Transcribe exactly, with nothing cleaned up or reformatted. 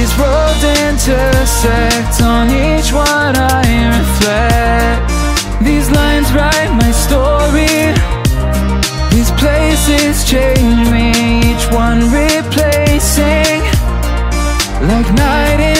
These roads intersect, on each one I reflect. These lines write my story, these places change me, each one replacing like night in